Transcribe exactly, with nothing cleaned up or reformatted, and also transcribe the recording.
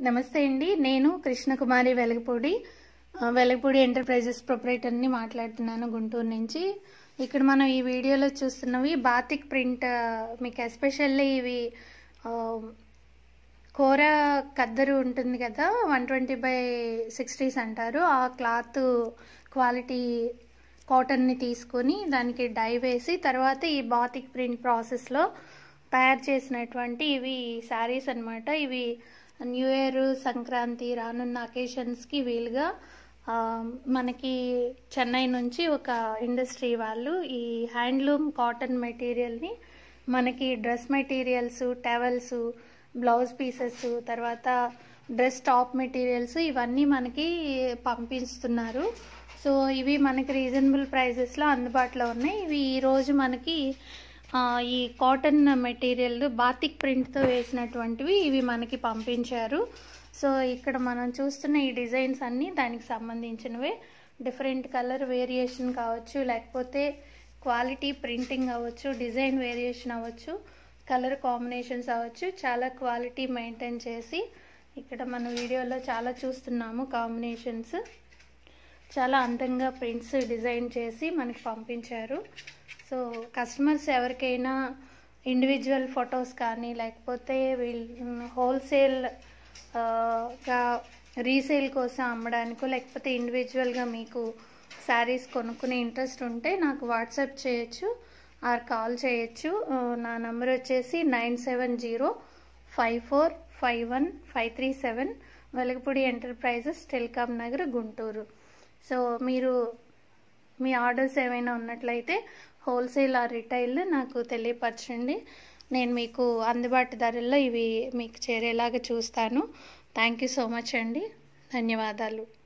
నమస్తే అండి. నేను కృష్ణకుమారి వెలగపూడి వెలగపూడి ఎంటర్ప్రైజెస్ ప్రొపరేటర్ని మాట్లాడుతున్నాను గుంటూరు నుంచి. ఇక్కడ మనం ఈ వీడియోలో చూస్తున్నవి బాతిక్ ప్రింట్. మీకు ఎస్పెషల్లీ ఇవి కోర కద్దరు ఉంటుంది కదా, వన్ ట్వంటీ బై సిక్స్టీస్ అంటారు. ఆ క్లాత్ క్వాలిటీ కాటన్ని తీసుకొని దానికి డై వేసి తర్వాత ఈ బాతిక్ ప్రింట్ ప్రాసెస్లో తయారు చేసినటువంటి ఇవి శారీస్ అన్నమాట. ఇవి న్యూ ఇయర్, సంక్రాంతి రానున్న అకేషన్స్కి వీలుగా మనకి చెన్నై నుంచి ఒక ఇండస్ట్రీ వాళ్ళు ఈ హ్యాండ్లూమ్ కాటన్ మెటీరియల్ని మనకి dress materials, towels, blouse pieces, తర్వాత డ్రెస్ టాప్ మెటీరియల్స్ ఇవన్నీ మనకి పంపిస్తున్నారు. సో ఇవి మనకి రీజనబుల్ ప్రైజెస్లో అందుబాటులో ఉన్నాయి. ఇవి ఈరోజు మనకి ఈ కాటన్ మెటీరియల్ బాతిక్ ప్రింట్తో వేసినటువంటివి ఇవి మనకి పంపించారు. సో ఇక్కడ మనం చూస్తున్న ఈ డిజైన్స్ అన్నీ దానికి సంబంధించినవే. డిఫరెంట్ కలర్ వేరియేషన్ కావచ్చు, లేకపోతే క్వాలిటీ ప్రింటింగ్ అవ్వచ్చు, డిజైన్ వేరియేషన్ అవ్వచ్చు, కలర్ కాంబినేషన్స్ అవ్వచ్చు, చాలా క్వాలిటీ మెయింటైన్ చేసి ఇక్కడ మన వీడియోలో చాలా చూస్తున్నాము. కాంబినేషన్స్ చాలా అందంగా ప్రింట్స్ డిజైన్ చేసి మనకి పంపించారు. సో కస్టమర్స్ ఎవరికైనా ఇండివిజువల్ ఫొటోస్ కానీ లేకపోతే వీళ్ళు హోల్సేల్ గా రీసేల్ కోసం అమ్మడానికో లేకపోతే ఇండివిజువల్గా మీకు శారీస్ కొనుక్కునే ఇంట్రెస్ట్ ఉంటే నాకు వాట్సాప్ చేయొచ్చు ఆర్ కాల్ చేయొచ్చు. నా నెంబర్ వచ్చేసి nine seven zero five four five one five three seven Velagapudi enterprises, telecom Nagar, Guntur. So మీరు మీ ఆర్డర్స్ ఏమైనా ఉన్నట్లయితే హోల్సేల్ ఆర్ రిటైల్ నాకు తెలియపరచండి. నేను మీకు అందుబాటు ధరల్లో ఇవి మీకు చేరేలాగా చూస్తాను. థ్యాంక్ యూ సో మచ్ అండి. ధన్యవాదాలు.